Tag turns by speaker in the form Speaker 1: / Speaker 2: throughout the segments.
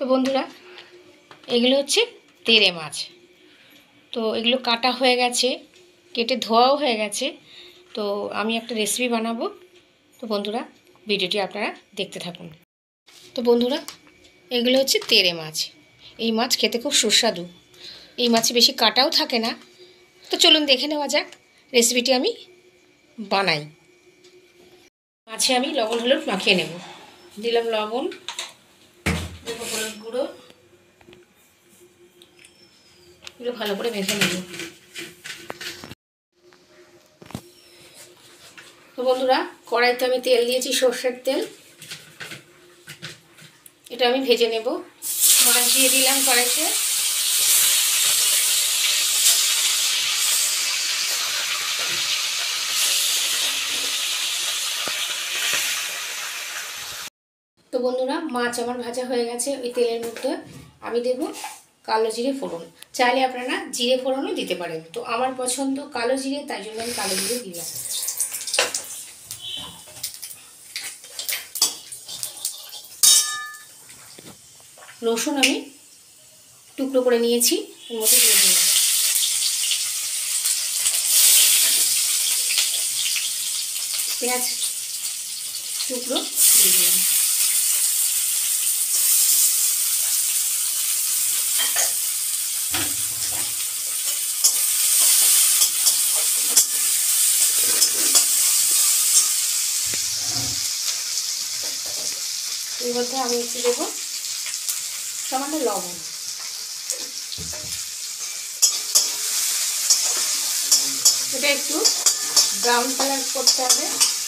Speaker 1: তো বন্ধুরা, এগুলো হচ্ছে তেড়ে মাছ। তো এগুলো কাটা হয়ে গেছে, কেটে ধোয়াও হয়ে গেছে। তো আমি একটা রেসিপি বানাবো। তো বন্ধুরা, ভিডিওটি আপনারা দেখতে থাকুন। তো বন্ধুরা, এগুলো হচ্ছে তেড়ে মাছ। এই মাছ খেতে খুব সুস্বাদু। এই মাছে বেশি কাটাও থাকে না। তো চলুন দেখে নেওয়া যাক রেসিপিটি আমি বানাই। মাছে আমি লবণ হলুদ মাখিয়ে নেব। দিলাম লবণ, দেব হলুদ গুঁড়ো, এগুলো ভালো করে মেখে নেব। তো বন্ধুরা, কড়াইতে আমি তেল দিয়েছি, সর্ষের তেল। এটা আমি ভেজে নেব। মাছ দিয়ে দিলাম কড়াইতে। তো বন্ধুরা, মাছ আমার ভাজা হয়ে গেছে। ওই তেলের মধ্যে আমি দেব কালো জিরে ফোড়ন। চাইলে আপনারা জিরে ফোড়নও দিতে পারেন। তো আমার পছন্দ কালো জিরে, তাই জন্য আমি কালো জিরে দিলাম। রসুন আমি টুকরো করে নিয়েছি, এর মধ্যে দিয়ে দিলাম। পেঁয়াজ টুকরো দিয়ে দিলাম। এর মধ্যে আমি একটু দেবো সামান্য লবণ। এটা একটু ব্রাউন কালার করতে হবে।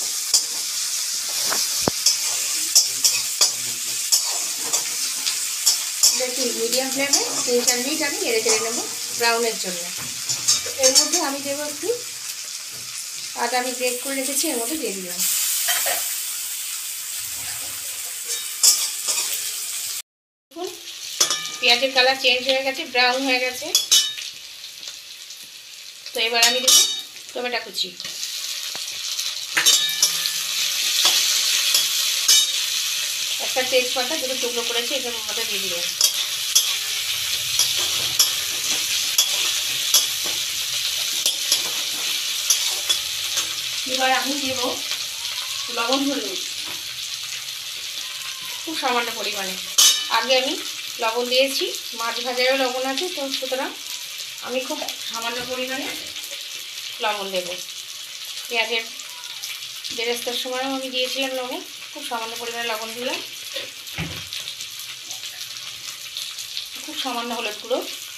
Speaker 1: একটু মিডিয়াম ফ্লেমে 3-4 মিনিট আমি নেড়ে চেড়ে নেবো ব্রাউনের জন্য। এর মধ্যে আমি দেবো একটু আদা, আমি গ্রেট করে রেখেছি, এর মধ্যে দিয়ে দিলাম। পেঁয়াজের কালার চেঞ্জ হয়ে গেছে, ব্রাউন হয়ে গেছে। তো এবার আমি দেবো টমেটো কুচি। একটা তেজপাতা দুটো টুকরো করেছি, এটার মধ্যে দিয়ে দিলাম। এবার আমি দেব লবণ হলুদ খুব সামান্য পরিমাণে। আগে আমি লবণ দিয়েছি, মাছ ভাজারও লবণ আছে, তো সুতরাং আমি খুব সামান্য পরিমাণে লবণ দেব। পেঁয়াজের বেরেস্তার সময়ও আমি দিয়েছিলাম লবণ, খুব সামান্য পরিমাণে লবণ দিলাম। খুব সামান্য হলুদ গুঁড়ো।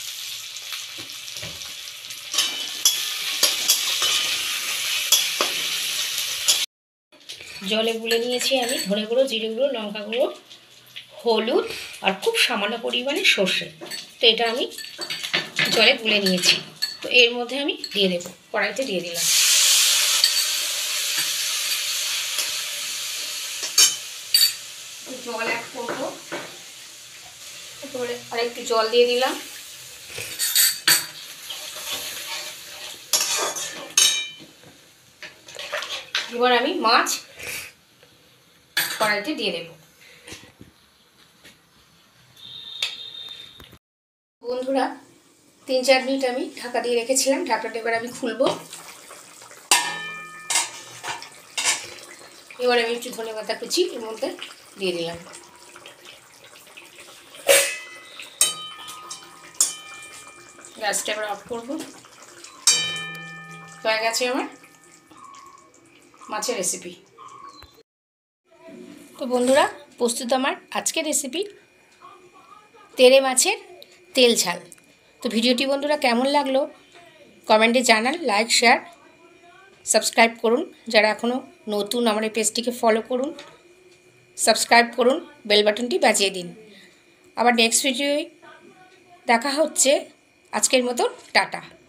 Speaker 1: জলে গুলে নিয়েছি আমি ধনে গুঁড়ো, জিরে গুঁড়ো, লঙ্কা গুঁড়ো, হলুদ আর খুব সামান্য পরিমাণে সর্ষে। তো এটা আমি জলে গুলে নিয়েছি। তো এর মধ্যে আমি দিয়ে দেবো, কড়াইতে দিয়ে দিলাম। জল অ্যাড করবো, তারপরে আর একটু জল দিয়ে দিলাম। এবার আমি মাছ কড়াইতে দিয়ে দেব। বন্ধুরা, 3-4 মিনিট আমি ঢাকা দিয়ে রেখেছিলাম। ঢাকাটা এবার আমি খুলবো। এবার আমি একটু ধনেপাতা কুচি এর মধ্যে দিয়ে দিলাম। গ্যাসটা এবার অফ করবো। হয়ে গেছে আমার মাছের রেসিপি। তো বন্ধুরা, প্রস্তুত আমার আজকের রেসিপি তেড়ে মাছের তেল ঝাল। তো ভিডিওটি বন্ধুরা কেমন লাগলো কমেন্টে জানান, লাইক, শেয়ার, সাবস্ক্রাইব করুন। যারা এখনও নতুন, আমার এই পেজটিকে ফলো করুন, সাবস্ক্রাইব করুন, বেল বাটনটি বাজিয়ে দিন। আবার নেক্সট ভিডিওয় দেখা হচ্ছে। আজকের মতো টাটা।